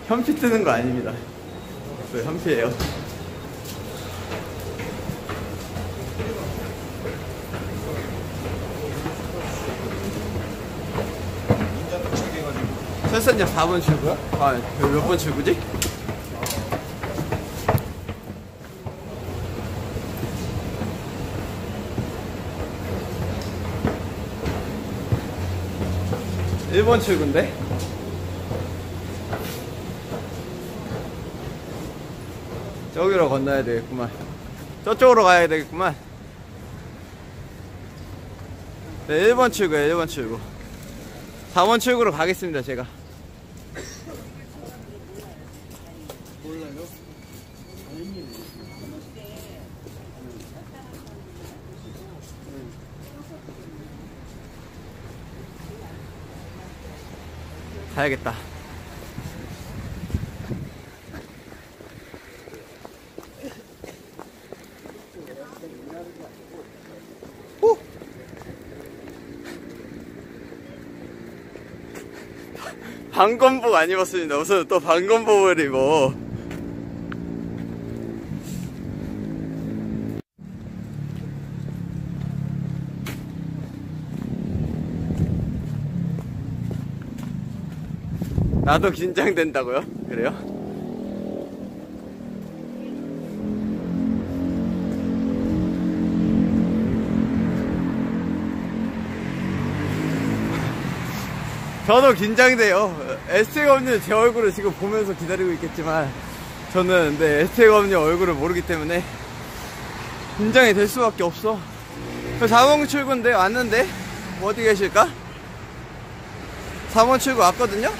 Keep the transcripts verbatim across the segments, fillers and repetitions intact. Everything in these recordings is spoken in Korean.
현피 뜨는 거 아닙니다. 네, 현피예요. 철선역 사 번 출구야? 아, 몇 번 출구지? 일 번 출구인데? 저기로 건너야 되겠구만. 저쪽으로 가야 되겠구만. 네, 일 번 출구야, 일 번 출구. 사 번 출구로 가겠습니다, 제가. 가야겠다. 오! 방검복 안 입었습니다. 무슨 또 방검복을 입어. 나도 긴장된다고요? 그래요? 저도 긴장돼요. 에스텍엄님 제 얼굴을 지금 보면서 기다리고 있겠지만 저는 네, 에스텍엄님 얼굴을 모르기 때문에 긴장이 될 수밖에 없어. 사 번 출구인데 왔는데 어디 계실까? 사 번 출구 왔거든요?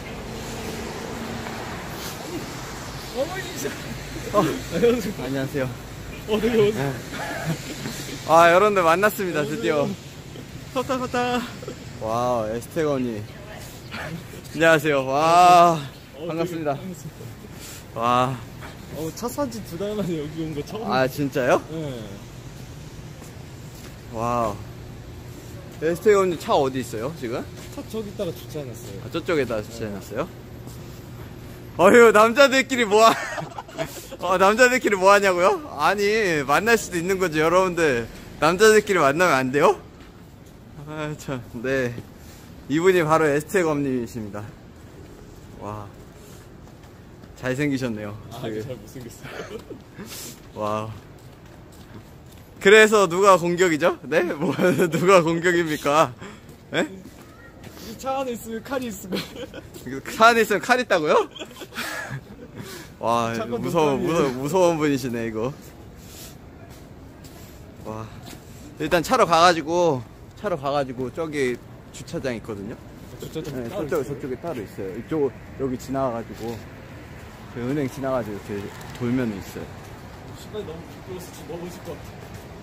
어, 안녕하세요. 어, 되게 오세요. 아, 여러분들 만났습니다, 드디어. 컸다, 컸다. 와우, 에스텍엄님. 안녕하세요. 와, 어, 반갑습니다. 되게 반갑습니다. 와. 어, 차 산지 두 달 만에 여기 온 거 처음. 아, 진짜요? 네. 와우. 에스텍엄님 차 어디 있어요, 지금? 차 저기다가 주차해놨어요. 아, 저쪽에다 주차해놨어요? 어휴, 남자들끼리 뭐하, 어, 남자들끼리 뭐 하냐고요? 아니, 만날 수도 있는 거지, 여러분들. 남자들끼리 만나면 안 돼요? 아, 참, 네. 이분이 바로 에스텍엄님이십니다. 와. 잘생기셨네요. 아, 되게. 잘 못생겼어요. 와. 그래서 누가 공격이죠? 네? 뭐, 누가 공격입니까? 예? 이 차 안에 있으면 칼이 있을 거예요. 차 안에 있으면 칼 있다고요? 와, 잠깐 무서워, 농담이에요. 무서워, 무서운 분이시네, 이거. 와. 일단 차로 가가지고, 차로 가가지고, 저기 주차장 있거든요? 주차장 네, 따로 저쪽, 있어요? 저쪽에 따로 있어요. 이쪽, 여기 지나가가지고, 그 은행 지나가지고 이렇게 돌면 있어요. 시간이 너무 부끄러워서 지금 넘어질 것 같아.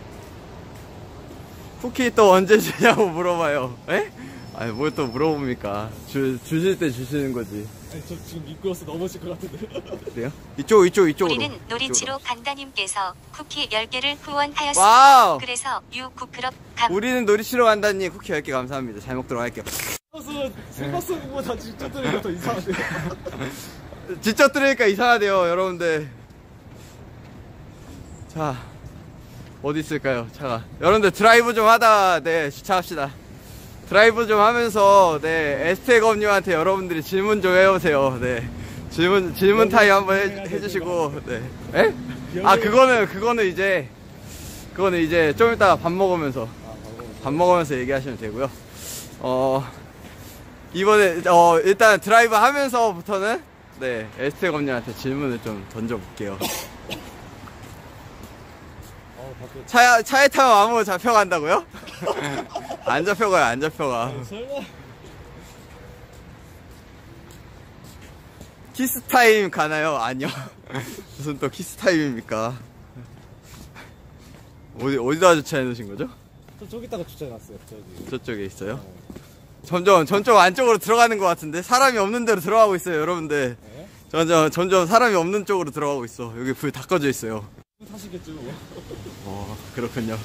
쿠키 또 언제 주냐고 물어봐요. 에? 아니, 뭘 또 물어봅니까? 주, 주실 때 주시는 거지. 아니, 저 지금 미끄러워서 넘어질 것 같은데. 그래요? 이쪽, 이쪽, 이쪽으로. 우리는 노리치로 간다님께서 쿠키 열 개를 후원하였습니다. 와우! 그래서 유쿠클럽 감. 우리는 놀이치러 간다니 쿠키 열 개 감사합니다. 잘 먹도록 할게요. 그래서 생각성보다 직접 들으니까 더 이상한데. 직접 들으니까 이상하대요, 여러분들. 자, 어디 있을까요, 차가? 여러분들 드라이브 좀 하다, 네, 주차합시다. 드라이브 좀 하면서, 네, 에스텍엄님한테 여러분들이 질문 좀 해오세요. 네. 질문, 질문 타임 한번 해, 해주시고, 네. 에? 아, 그거는, 그거는 이제, 그거는 이제 좀 이따 밥 먹으면서, 밥 먹으면서 얘기하시면 되고요. 어, 이번에, 어, 일단 드라이브 하면서부터는, 네, 에스텍엄님한테 질문을 좀 던져볼게요. 차, 차에 타면 아무 잡혀간다고요? 안 잡혀가요, 안 잡혀가. 아, 설마. 키스타임 가나요? 아니요. 무슨 또 키스타임입니까? 어디, 어디다 주차해 놓으신 거죠? 저 저기다가 주차해놨어요. 저기. 저쪽에 있어요? 점점, 점점 안쪽으로 들어가는 것 같은데? 사람이 없는 데로 들어가고 있어요, 여러분들. 네? 점점, 점점 사람이 없는 쪽으로 들어가고 있어. 여기 불 다 꺼져 있어요. 타시겠죠. 어, 그렇군요.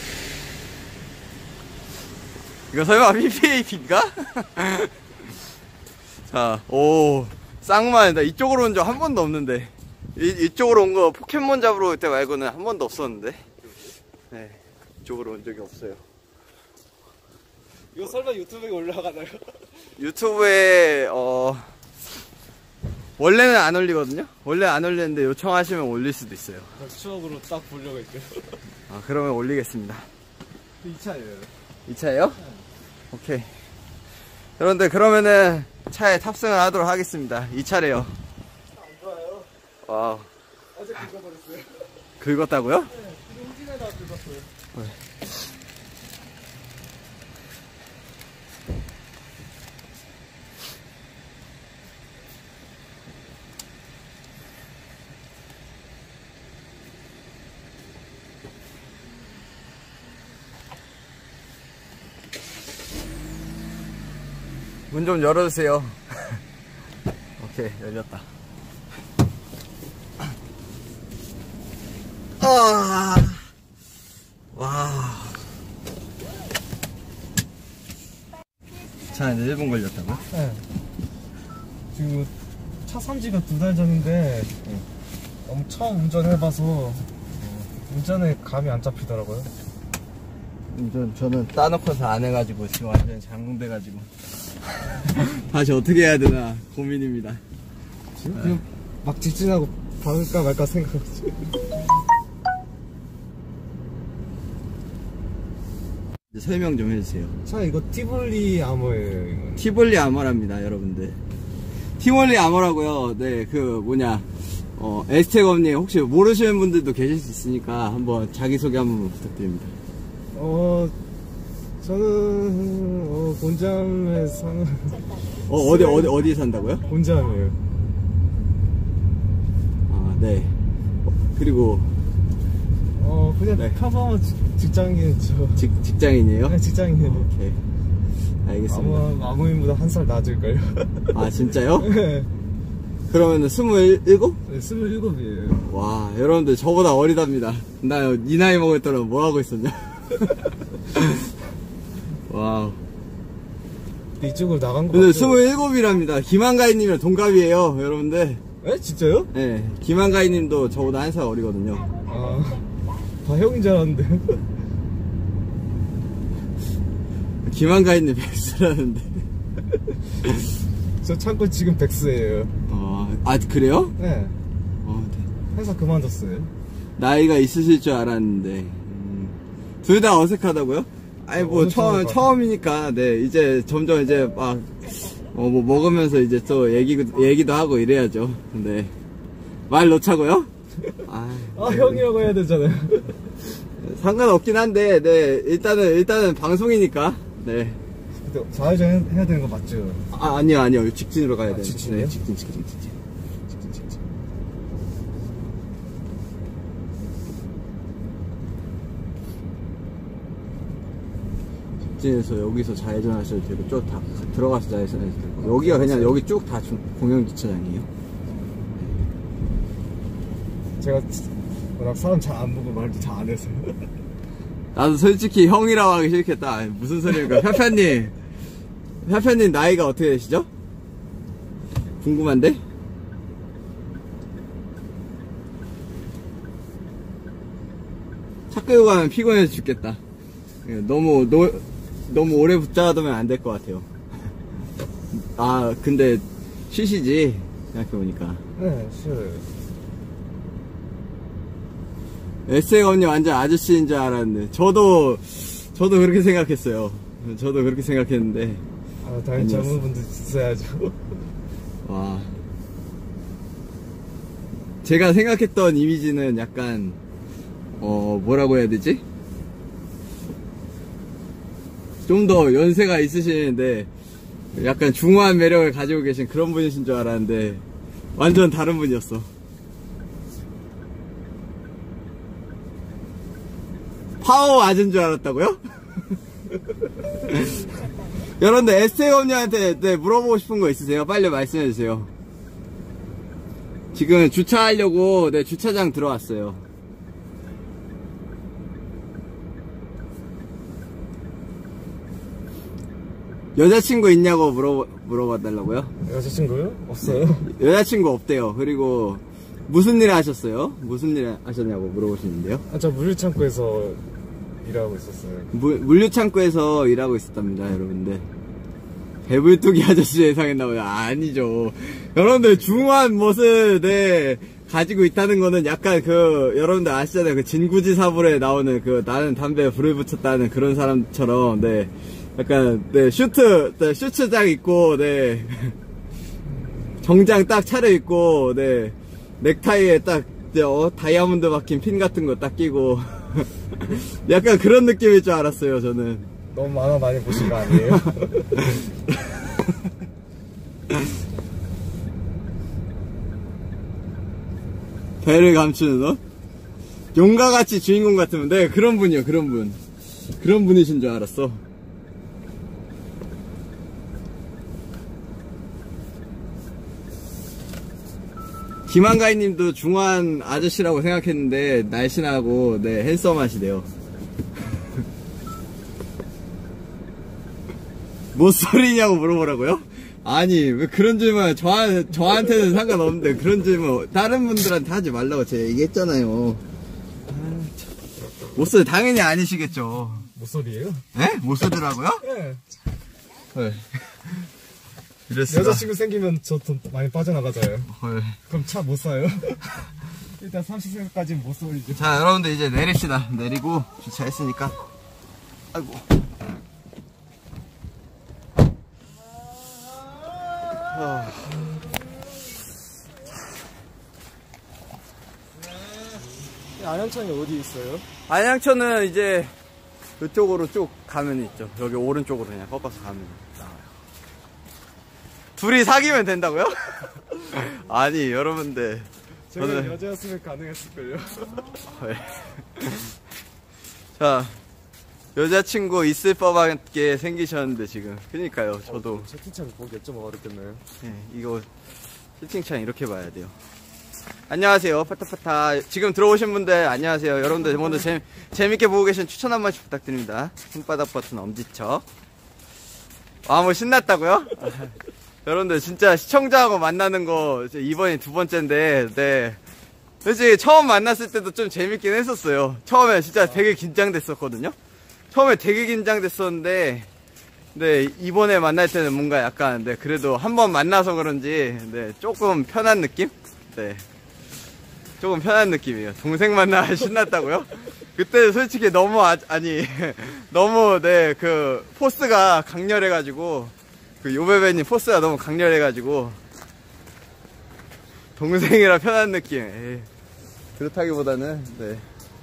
이거 설마 피피에이피인가? 자, 오, 쌍만. 나 이쪽으로 온 적 한 번도 없는데. 이, 이쪽으로 온 거 포켓몬 잡으러 올 때 말고는 한 번도 없었는데. 네, 이쪽으로 온 적이 없어요. 이거 설마 유튜브에 올라가나요? 유튜브에, 어, 원래는 안 올리거든요? 원래 안 올리는데 요청하시면 올릴 수도 있어요. 추억으로 딱 보려고 했대요. 아, 그러면 올리겠습니다. 이 차예요. 이 차예요? 네. 오케이. 여러분들, 그러면은 차에 탑승을 하도록 하겠습니다. 이 차래요. 안 좋아요. 와우. 어제 긁어버렸어요. 긁었다고요? 네, 용진에다 긁었어요. 네. 문 좀 열어주세요. 오케이, 열렸다. 아, 와. 차 이제 일 분 걸렸다고요? 네. 지금 차 산지가 두 달 전인데 너무 처음 운전해봐서 운전에 감이 안 잡히더라고요. 전, 저는 따놓고서 안 해가지고 지금 완전 장군돼가지고 다시 어떻게 해야 되나 고민입니다. 지금 그냥 막 직진하고 박을까 말까 생각하고 설명 좀 해주세요. 차 이거 티볼리 아머예요. 이거. 티볼리 아머랍니다, 여러분들. 티볼리 아머라고요. 네, 그 뭐냐, 어, 에스텍업님 혹시 모르시는 분들도 계실 수 있으니까 한번 자기소개 한번 부탁드립니다. 어 저는 어, 곤잠에 사는 어, 어디 어디 어디 산다고요? 곤잠이에요. 아, 네. 어, 그리고 어 그냥 네. 평범한 직- 직장인 저 직, 직장인이에요? 그냥 직장인이에요. 오케이, 알겠습니다. 아마 마무인보다 한 살 낮을걸요. 아, 진짜요? 네, 그러면은 스물일곱? 스물일곱이에요. 와, 여러분들 저보다 어리답니다. 나 이 나이 먹을 때는 뭐 하고 있었냐? 와우. 이쪽으로 나간 거 근데 같아요. 스물일곱이랍니다. 김한가희님이랑 동갑이에요, 여러분들. 에? 진짜요? 네, 김한가희님도 저보다 한 살 어리거든요. 아, 다 형인 줄 알았는데. 김한가희님 백수라는데. 저 참고 지금 백수예요. 어, 아, 그래요? 네. 어, 네. 회사 그만뒀어요. 나이가 있으실 줄 알았는데. 음, 둘 다 어색하다고요? 아니, 뭐, 어느 처음, 정도가? 처음이니까, 네, 이제 점점 이제 막, 어, 뭐, 먹으면서 이제 또 얘기, 얘기도 하고 이래야죠. 근데, 말 놓자고요? 아, 아, 형이라고 해야 되잖아요. 상관없긴 한데, 네, 일단은, 일단은 방송이니까, 네. 근데 좌회전 해- 해야 되는 거 맞죠? 아, 아니요, 아니요. 직진으로 가야 아, 돼요. 직진이요? 네, 직진, 직진, 직진. 직진, 직진. 직진에서 여기서 좌회전 하셔도 되고, 쭉 다 들어가서 좌회전 하셔도 되고. 여기가 그냥, 여기 쭉 다 공영주차장이에요. 제가 워낙 사람 잘 안 보고 말도 잘 안 해서. 나도 솔직히 형이라고 하기 싫겠다. 아니, 무슨 소리입니까? 회편님. 회편님 나이가 어떻게 되시죠? 궁금한데? 차 끌고 가면 피곤해서 죽겠다. 너무, 노, 너무 오래 붙잡아두면 안 될 것 같아요. 아, 근데 쉬시지? 생각해보니까. 네, 싫어요. 에스엑 언니 완전 아저씨인 줄 알았는데. 저도, 저도 그렇게 생각했어요. 저도 그렇게 생각했는데. 아, 당연히 젊은 분들 있어야죠. 와. 제가 생각했던 이미지는 약간, 어, 뭐라고 해야 되지? 좀 더 연세가 있으시는데, 약간 중후한 매력을 가지고 계신 그런 분이신 줄 알았는데, 완전 다른 분이었어. 파워 맞은 줄 알았다고요? 여러분들 에스텍 언니한테 네, 물어보고 싶은 거 있으세요? 빨리 말씀해주세요. 지금 주차하려고 네, 주차장 들어왔어요. 여자친구 있냐고 물어, 물어봐달라고요? 여자친구요? 없어요. 여자친구 없대요. 그리고 무슨 일 하셨어요? 무슨 일 하셨냐고 물어보시는데요. 아, 저 물류창고에서 일하고 있었어요. 물, 물류창고에서 일하고 있었답니다, 여러분들. 배불뚝이 아저씨 예상했나봐요. 아니죠. 여러분들, 중후한 멋을, 네, 가지고 있다는 거는 약간 그, 여러분들 아시잖아요. 그 진구지 사불에 나오는 그, 나는 담배에 불을 붙였다는 그런 사람처럼, 네. 약간, 네, 슈트, 네, 슈트장 입고, 네. 정장 딱 차려입고, 네. 넥타이에 딱, 어, 다이아몬드 박힌 핀 같은 거 딱 끼고. 약간 그런 느낌일 줄 알았어요, 저는. 너무 만화 많이 보신 거 아니에요? 배를 감추는 옷? 용과 같이 주인공 같으면, 네, 그런 분이요, 그런 분. 그런 분이신 줄 알았어. 김한가희 님도 중환 아저씨라고 생각했는데, 날씬하고, 네, 핸섬하시대요. 뭐 소리냐고 물어보라고요? 아니, 왜 그런 질문, 저, 저한테는 상관없는데, 그런 질문, 다른 분들한테 하지 말라고 제가 얘기했잖아요. 모쏠 당연히 아니시겠죠. 모쏠이에요? 네? 모쏠이라고요? 네. 헐. 이랬어. 여자친구 생기면 저 돈 많이 빠져나가잖아요. 헐. 그럼 차 못 사요? 일단 삼십 세까지는 못 쏠이죠. 자, 여러분들 이제 내립시다. 내리고 주차했으니까. 아이고. 어. 안양천이 어디 있어요? 안양천은 이제 이쪽으로 쭉 가면 있죠. 여기 오른쪽으로 그냥 꺾어서 가면 나와요. 둘이 사귀면 된다고요? 아니, 여러분들. 제가 저는 여자였으면 가능했을걸요. 자, 여자친구 있을 법하게 생기셨는데 지금. 그니까요, 저도. 어, 채팅창 보기 좀 어렵겠네요. 네, 이거 채팅창 이렇게 봐야 돼요. 안녕하세요, 파타파타. 지금 들어오신 분들 안녕하세요. 여러분들 모두 재, 재밌게 보고 계신 추천 한 번씩 부탁드립니다. 손바닥 버튼 엄지척. 아, 뭐 신났다고요? 여러분들 진짜 시청자하고 만나는 거 이번이 두 번째인데, 네. 솔직히 처음 만났을 때도 좀 재밌긴 했었어요. 처음에 진짜 되게 긴장됐었거든요. 처음에 되게 긴장됐었는데, 네, 이번에 만날 때는 뭔가 약간, 네, 그래도 한 번 만나서 그런지, 네, 조금 편한 느낌? 네. 조금 편한 느낌이에요. 동생 만나 신났다고요? 그때 솔직히 너무, 아, 아니, 너무, 네, 그, 포스가 강렬해가지고, 그 요베베님 포스가 너무 강렬해가지고, 동생이라 편한 느낌. 에이, 그렇다기보다는, 네.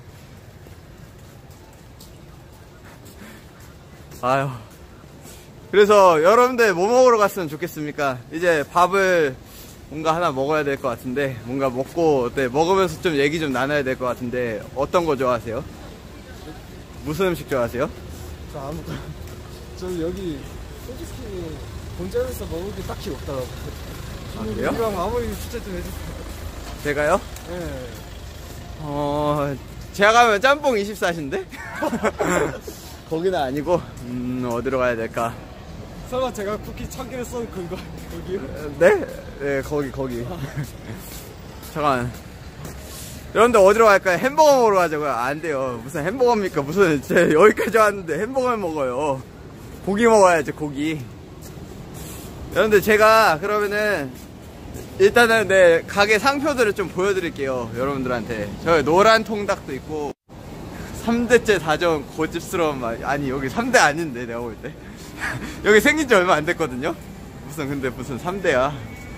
아유. 그래서 여러분들 뭐 먹으러 갔으면 좋겠습니까? 이제 밥을 뭔가 하나 먹어야 될 것 같은데, 뭔가 먹고, 네, 먹으면서 좀 얘기 좀 나눠야 될 것 같은데, 어떤 거 좋아하세요? 무슨 음식 좋아하세요? 저 아무거나. 저는 여기 솔직히 본점에서 먹을 게 딱히 없더라고요. 아, 그래요? 그럼 아무리 추천 좀 해주세요. 제가요? 네. 어, 제가 가면 짬뽕 이십사신데? 거기는 아니고, 음, 어디로 가야 될까? 설마 제가 쿠키 천 개를 쏜 그거, 거기요? 네? 네, 거기, 거기. 잠깐. 여러분들 어디로 갈까요? 햄버거 먹으러 가자고요? 안 돼요. 무슨 햄버거입니까? 무슨, 제 여기까지 왔는데 햄버거를 먹어요. 고기 먹어야지, 고기. 여러분들 제가 그러면은, 일단은 네, 가게 상표들을 좀 보여드릴게요. 여러분들한테. 저 노란 통닭도 있고, 삼 대째 다정 고집스러운 맛. 아니, 여기 삼 대 아닌데, 내가 볼 때. 여기 생긴 지 얼마 안 됐거든요? 무슨, 근데 무슨 삼 대야.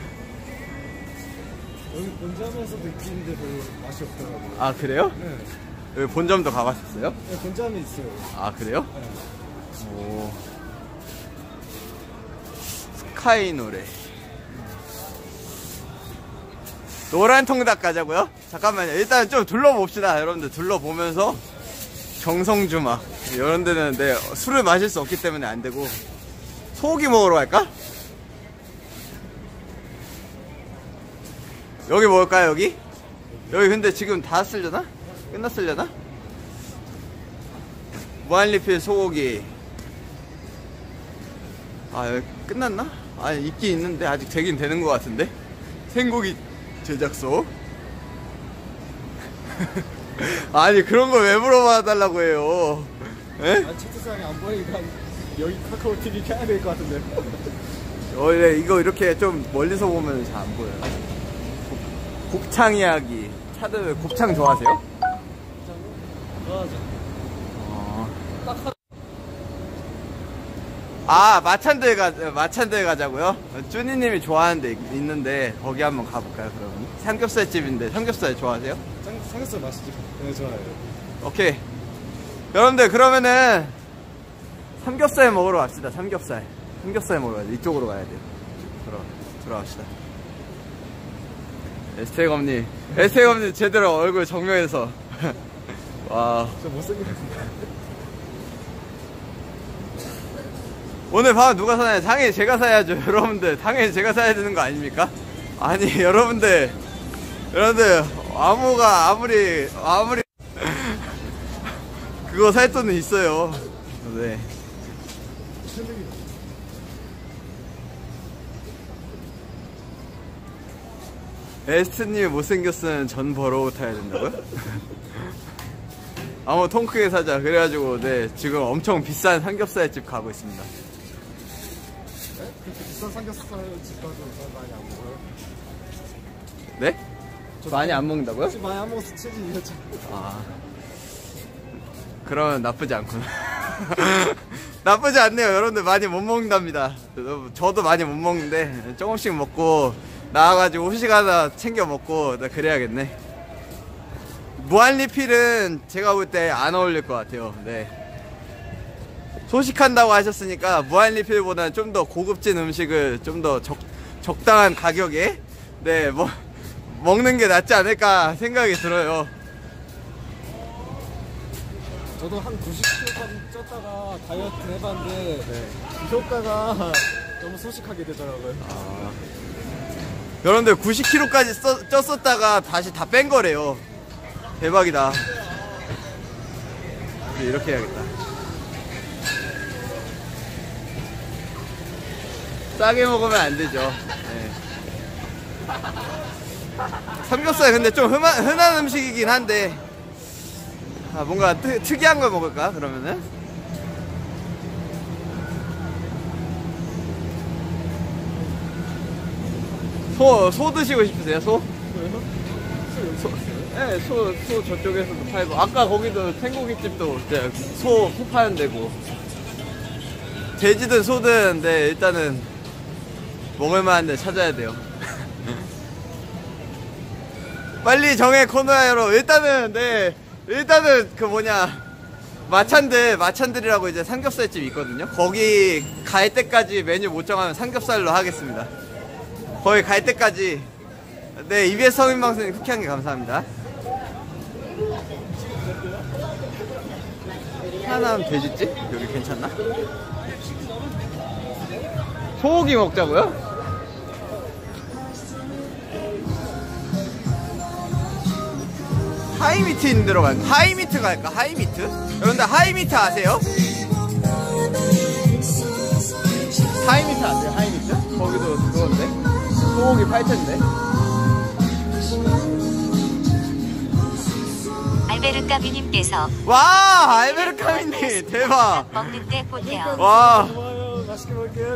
여기 본점에서도 있는데 별로 맛이 없더라고요. 아, 그래요? 네. 여기 본점도 가봤었어요? 네, 본점에 있어요. 아, 그래요? 네. 오. 스카이 노래. 노란 통닭 가자고요? 잠깐만요. 일단 좀 둘러봅시다. 여러분들 둘러보면서 정성주막. 이런 데는 네, 술을 마실 수 없기 때문에 안 되고. 소고기 먹으러 갈까? 여기 먹을까요, 여기? 여기 근데 지금 다 쓸려나? 끝났을려나? 무한리필 소고기. 아, 여기 끝났나? 아니, 있긴 있는데 아직 되긴 되는 것 같은데. 생고기 제작소. 아니, 그런 걸 왜 물어봐 달라고 해요. 에? 아, 채팅창이 안 보이니까 여기 카카오 티비 켜야 될 것 같은데. 원래 이거 이렇게 좀 멀리서 보면 잘 안 보여요. 곱, 곱창 이야기. 차들 곱창 좋아하세요? 좋아하죠. 어. 딱 한. 아, 마찬들 가, 마찬들 가자고요? 쭈니님이 좋아하는 데 있는데, 거기 한번 가볼까요, 그러면? 삼겹살집인데, 삼겹살 좋아하세요? 삼, 삼겹살 맛있죠? 네, 좋아요. 오케이. 여러분들, 그러면은, 삼겹살 먹으러 갑시다, 삼겹살. 삼겹살 먹으러 가야 돼. 이쪽으로 가야 돼요. 들어, 들어갑시다. 에스텍 엄니. 에스텍 엄니 제대로 얼굴 정면에서. 와. 저 못생겼습니다. 오늘 밥 누가 사나요? 당연히 제가 사야죠. 여러분들 당연히 제가 사야 되는 거 아닙니까? 아니 여러분들 여러분들 아무가 아무리 아무리 그거 살 돈은 있어요. 네. 에스트님이 못생겼으면 전 버러우 타야 된다고요? 아무 통 크게 사자. 그래가지고 네 지금 엄청 비싼 삼겹살집 가고 있습니다. 그렇게 비싼 삼겹살 집 가도 저 많이 안 먹어요. 네? 많이 안 먹는다고요? 집 많이 안 먹어서 체질이 이렇죠. 아 그러면 나쁘지 않구나. 나쁘지 않네요. 여러분들 많이 못 먹는답니다. 저도 많이 못 먹는데 조금씩 먹고 나와가지고 후식 하나 챙겨 먹고 나 그래야겠네. 무한리필은 제가 볼 때 안 어울릴 것 같아요. 네. 소식한다고 하셨으니까 무한리필보다는 좀 더 고급진 음식을 좀 더 적당한 가격에 네, 뭐, 먹는 게 낫지 않을까 생각이 들어요. 저도 한 구십 킬로까지 쪘다가 다이어트 해봤는데 네. 효과가 너무 소식하게 되더라고요. 아. 여러분들 구십 킬로까지 써, 쪘었다가 다시 다 뺀 거래요. 대박이다. 이렇게 해야겠다. 싸게 먹으면 안 되죠. 네. 삼겹살 근데 좀 흔한, 흔한 음식이긴 한데 아, 뭔가 특, 특이한 걸 먹을까 그러면은? 소, 소 드시고 싶으세요? 소? 소, 네, 소, 소 저쪽에서도 팔고 아까 거기도 생고기집도 소, 소 파는 데고 돼지든 소든 네, 일단은 먹을만한 데 찾아야 돼요. 빨리 정해 코너야 여러분. 일단은 네 일단은 그 뭐냐 마찬들 마찬들이라고 이제 삼겹살집 있거든요. 거기 갈 때까지 메뉴 못 정하면 삼겹살로 하겠습니다. 거기 갈 때까지. 네, 이비에스 성인방송님 쿠키 한 개 감사합니다. 하나는 돼지집? 여기 괜찮나? 소고기 먹자고요? 하이미트 있는 데로 갈까? 하이미트 갈까? 하이미트? 여러분들 하이미트 아세요? 하이미트 아세요? 하이미트? 거기도 그건데? 소고기 팔 텐데? 알베르카미님께서 와! 알베르카미님! 대박! 먹는데 보태요. 와! 좋아요. 맛있게 먹을게요.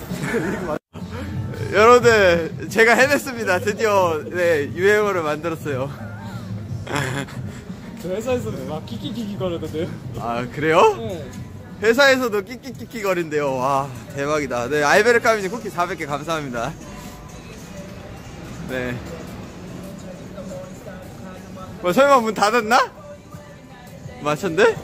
여러분들, 제가 해냈습니다. 드디어, 네, 유행어를 만들었어요. 저 회사에서는 막 키키키키 거리던데요. 아, 그래요? 네. 회사에서도 끼끼끼끼 거린대요. 와, 대박이다. 네, 알베르카미님 쿠키 사백 개 감사합니다. 네. 뭐, 설마 문 닫았나? 맞췄는데?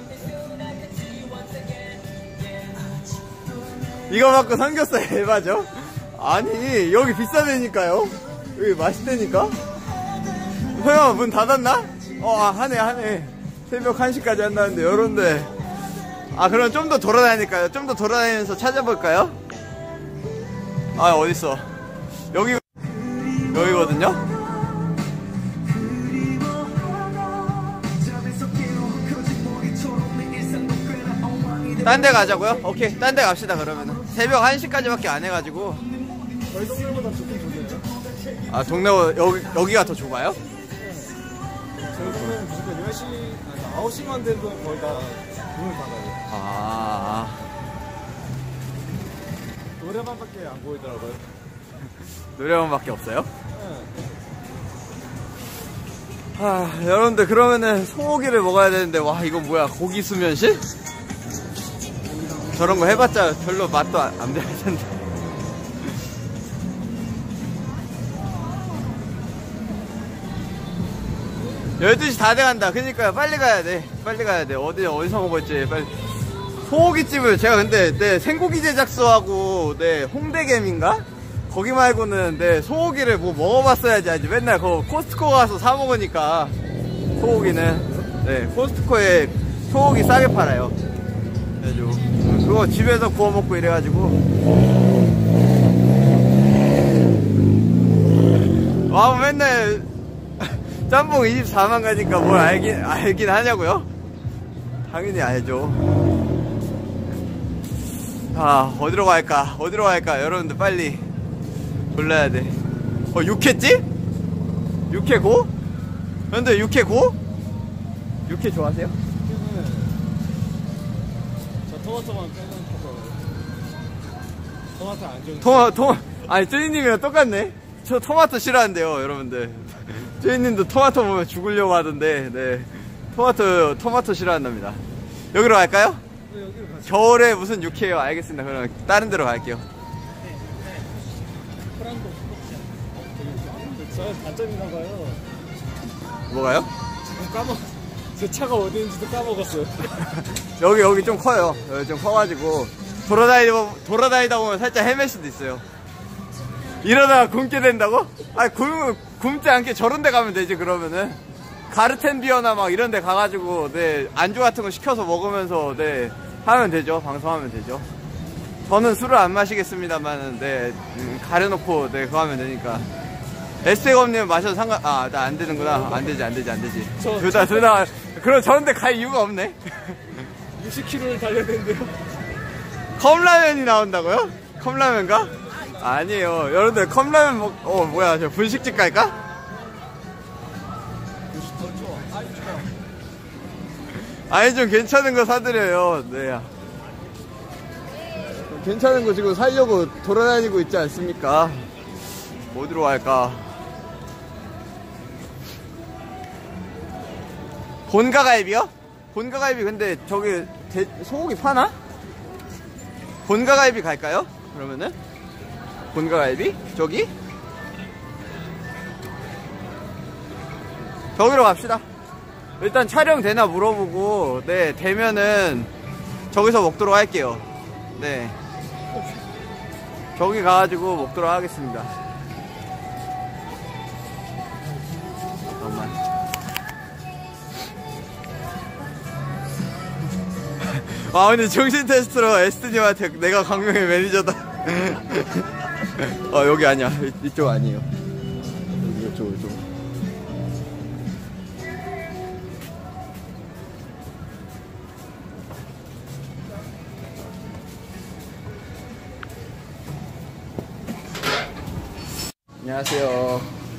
이거 받고 삼겹살 대박이죠? 아니, 여기 비싼 데니까요? 여기 맛있다니까? 설마 문 닫았나? 어, 아, 하네, 하네. 새벽 한 시까지 한다는데, 여러분들. 아, 그럼 좀 더 돌아다니까요? 좀 더 돌아다니면서 찾아볼까요? 아, 어딨어. 여기, 여기거든요? 딴 데 가자고요? 오케이, 딴 데 갑시다, 그러면은. 새벽 한 시까지밖에 안 해가지고. 저희 동네보다 조금 좋네요. 아, 동네, 여기, 여기가 더 좁아요? 저희 동네는 무조건 열 시, 아니 아홉 시만 돼도 거의 다 문을 닫아요. 아. 노래방밖에 안 보이더라고요. 노래방밖에 없어요? 네. 아, 여러분들, 그러면은 소고기를 먹어야 되는데, 와, 이거 뭐야, 고기 수면실? 저런 거 해봤자 별로 맛도 안, 안 될 텐데. 열두 시 다 돼간다. 그니까요, 빨리 가야 돼. 빨리 가야 돼. 어디, 어디서 먹을지, 빨리. 소고기집을 제가 근데, 네, 생고기 제작소하고, 네, 홍대겜인가? 거기 말고는, 네, 소고기를 뭐 먹어봤어야지. 아직 맨날 그 코스트코 가서 사먹으니까, 소고기는. 네, 코스트코에 소고기 싸게 팔아요. 그래가지고, 그거 집에서 구워 먹고 이래가지고. 와, 맨날, 짬뽕 이십사만 가니까 뭘 알긴, 알긴 하냐고요? 당연히 알죠. 아, 어디로 갈까? 어디로 갈까? 여러분들 빨리 골라야 돼. 어, 육회집? 육회 고? 여러분들 육회 고? 육회 좋아하세요? 저 토마토만 빼는 거. 토마토 안 좋은. 토마, 토마, 아니, 쯔이님이랑 똑같네? 저 토마토 싫어한대요, 여러분들. 쯔이님도 토마토 보면 죽으려고 하던데, 네. 토마토, 토마토 싫어한답니다. 여기로 갈까요? 네, 여기로 가죠. 겨울에 무슨 육회요? 알겠습니다. 그럼 다른 데로 갈게요. 프란도 저 단점인가 봐요. 뭐가요? 지금 까먹. 제 차가 어디 있는지도 까먹었어요. 여기, 여기 좀 커요. 여기 좀 커가지고. 돌아다니다, 돌아다니다 보면 살짝 헤맬 수도 있어요. 이러다가 굶게 된다고? 아니, 굶, 굶지 않게 저런 데 가면 되지, 그러면은. 가르텐비어나 막 이런 데 가가지고, 네, 안주 같은 거 시켜서 먹으면서, 네, 하면 되죠. 방송하면 되죠. 저는 술을 안 마시겠습니다만, 네, 음, 가려놓고, 네, 그거 하면 되니까. 에스테검님 마셔도 상관, 아, 나 안 되는구나. 안 되지, 안 되지, 안 되지. 저- 둘 다, 둘 다, 그럼 저런 데 갈 이유가 없네. 육십 킬로미터를 달려야 되는데요. 컵라면이 나온다고요? 컵라면가? 아니에요. 여러분들 컵라면 먹, 어, 뭐야, 저 분식집 갈까? 아니, 좀 괜찮은 거 사드려요. 네. 괜찮은 거 지금 사려고 돌아다니고 있지 않습니까? 어디로 갈까? 본가갈비요? 본가갈비 근데 저기 대, 소고기 파나? 본가갈비 갈까요? 그러면은? 본가갈비? 저기? 저기로 갑시다. 일단 촬영 되나 물어보고, 네, 되면은 저기서 먹도록 할게요. 네. 저기 가가지고 먹도록 하겠습니다. 잠깐만. 아, 근데 정신 테스트로 에스티님한테 내가 강명의 매니저다. 어, 여기 아니야. 이쪽 아니에요. 여기, 이쪽, 이쪽. 안녕하세요.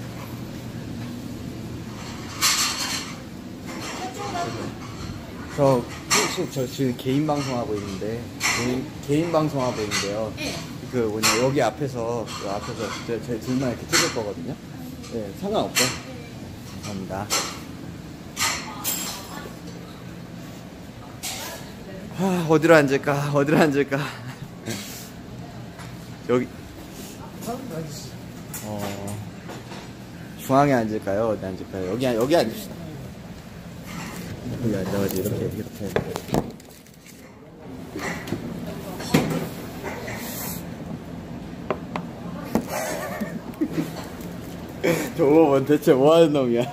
저 혹시 저 지금 개인 방송하고 있는데 개인, 개인 방송하고 있는데요. 네. 그 뭐냐 여기 앞에서 그 앞에서 제, 제 둘만 이렇게 찍을 거거든요. 네, 상관없죠. 감사합니다. 하, 어디로 앉을까? 어디로 앉을까? 여기. 어, 중앙에 앉을까요? 어디 앉을까요? 여기, 여기 앉읍시다. 여기 앉아가지고 이렇게, 이렇게. 저거 대체 뭐 하는 놈이야?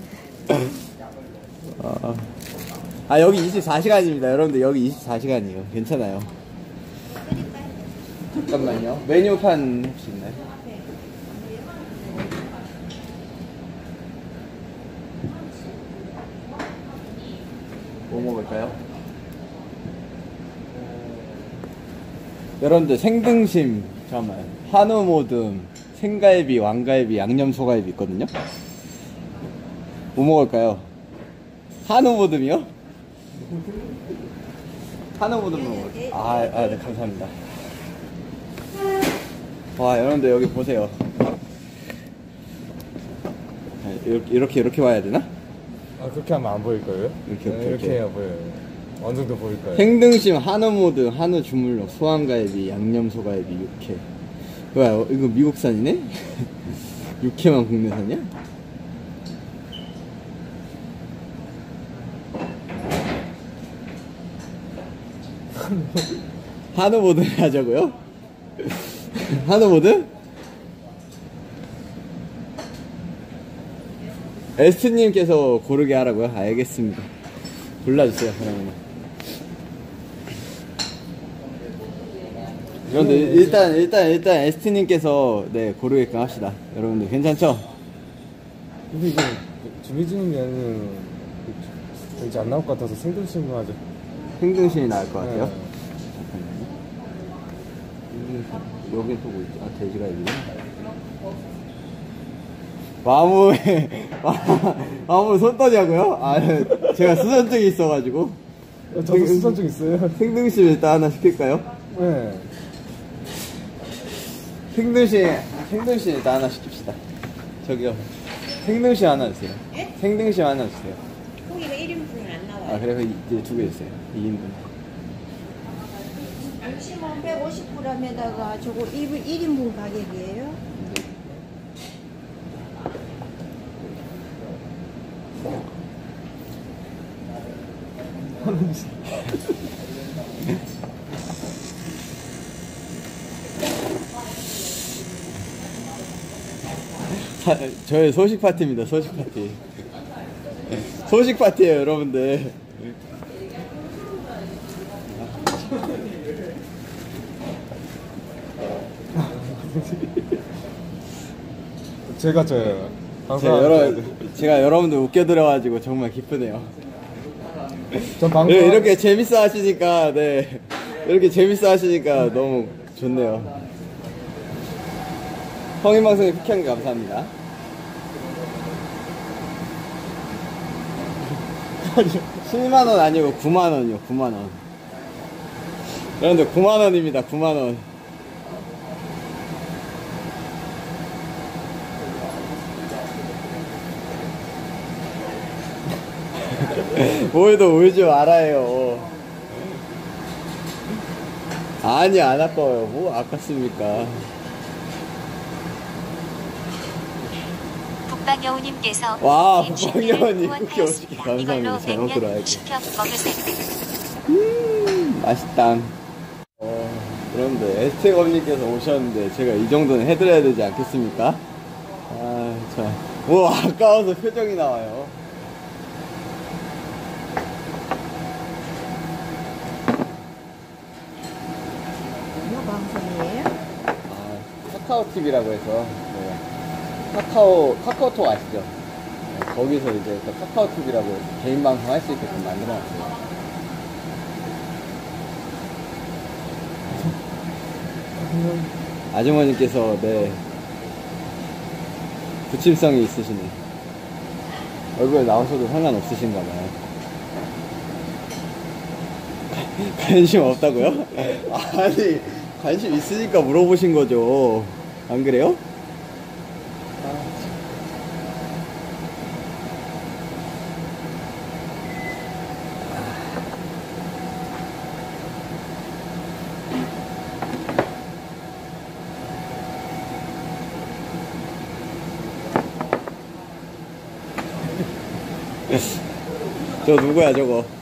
아, 아, 여기 이십사 시간입니다. 여러분들, 여기 이십사 시간이에요. 괜찮아요. 잠깐만요. 메뉴판 혹시 있나요? 뭐 먹을까요? 여러분들 생등심, 잠깐만, 한우 모듬, 생갈비, 왕갈비, 양념 소갈비 있거든요. 뭐 먹을까요? 한우 모듬이요? 한우 모듬 먹을게요. 아, 아, 네, 감사합니다. 와, 여러분들 여기 보세요. 이렇게 이렇게 이렇게 와야 되나? 아, 그렇게 하면 안 보일 거예요? 이렇게, 네, 이렇게, 이렇게 해야 보여요. 어느 정도 보일 거예요. 생등심, 한우 모듬, 한우 주물럭, 소왕갈비, 양념 소갈비, 육회. 뭐야, 이거 미국산이네? 육회만 국내산이야? 한우 모듬 하자고요? 한우 모듬? 에스트님께서 고르게 하라고요? 알겠습니다. 골라주세요, 그러면. 그런데 일단, 일단, 일단 에스트님께서 네, 고르게끔 합시다. 여러분들, 괜찮죠? 근데 이거 주미진이면은 이제 안 나올 것 같아서 생등심으로 하죠. 생등심이 나을 것 같아요. 네. 잠깐만요. 여기 또 뭐 있지? 아, 돼지갈비네. 마무에, 마무 손 떠냐고요? 아, 제가 수전증이 있어가지고. 저도 수선증 있어요. 생등심 일단 하나 시킬까요? 네. 생등심, 생등심 일단 하나 시킵시다. 저기요. 생등심 하나 주세요. 예? 생등심 하나 주세요. 고기가 일 인분은 안 나와요. 아, 그래서 이제 두 개 주세요. 이 인분. 등심은 백오십 그램에다가 저거 일 인분 가격이에요. 사, 저희 소식 파티입니다. 소식 파티. 소식 파티예요, 여러분들. 제가 저요. 제가, 항상 여러, 제가 여러분들 웃겨드려가지고 정말 기쁘네요. 전 방송 이렇게 재밌어 하시니까, 네. 이렇게 재밌어 하시니까 너무 좋네요. 성인방송에 피키한 게 감사합니다. 칠만 원 아니고 구만 원이요, 구만 원. 여러분들 구만 원입니다, 구만 원. 뭐해도 울지 말아요. 아니, 안 아까워요. 뭐 아깝습니까? 북방여우님께서 와, 님 북방여우님 후원하였습니다. 쿠키 오십 개 감사합니다. 이걸로 잘 먹도록 냉면 할게요. 시켜 먹으세요. 음, 맛있다. 어, 여러분들, 에스테검님께서 오셨는데, 제가 이 정도는 해드려야 되지 않겠습니까? 아, 참. 뭐, 아까워서 표정이 나와요. 뭐 방송이에요? 아, 카카오티비라고 해서, 네. 카카오, 카카오톡 아시죠? 네, 거기서 이제 그 카카오티비라고 해서 개인 방송 할 수 있게끔 만들어놨어요. 아주머니께서, 네. 부침성이 있으시네. 얼굴에 나오셔도 상관없으신가 봐요. 관심 없다고요? 아니, 관심 있으니까 물어보신 거죠. 안 그래요? 저 누구야, 저거?